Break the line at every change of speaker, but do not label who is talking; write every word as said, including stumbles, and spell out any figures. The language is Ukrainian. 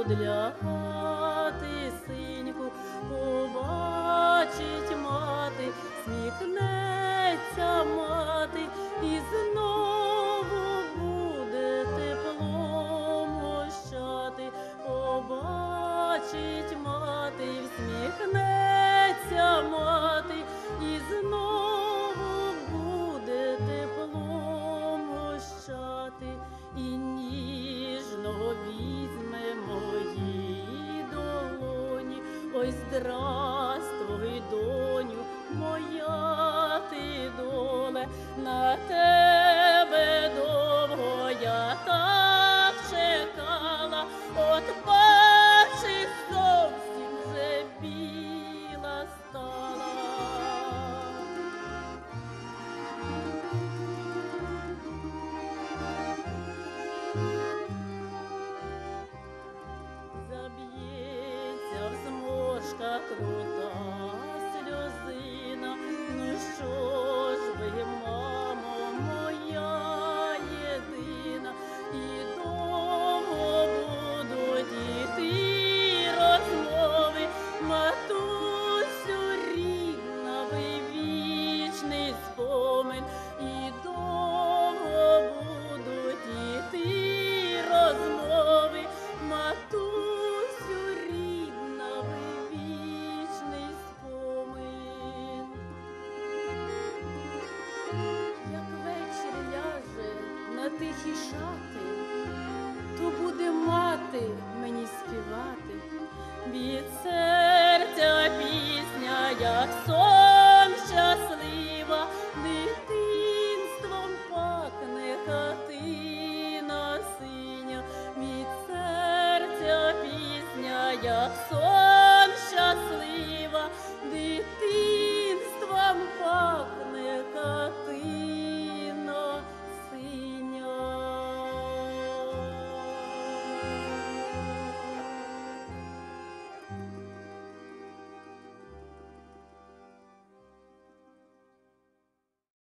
лягати, синьку, побачить мати, сміхнеться мати, і знову буде теплом ощати. Побачить мати, всміхнеться мати, і знову буде теплом ощати. І ніжно візьме мої долоні. Ой, здравствуй, доню, моя ти доле, на тебе довго я так чекала, от бачиш, зовсім вже біла стала. Заб'ється в зморшках крута сльозина. Ну що ж ви, мамо, моя єдина, і довго будуть іти розмови. Матусю рідна, ви вічний спомин, і довго будуть іти розмови. Матусю рідна, ви вічний спомин. Як вечір ляже на тихі шати, то буде мати мені співати. Від серця пісня, як сон щаслива, дитинством пахне хатина синя. Від серця пісня, як сон щаслива, дитинством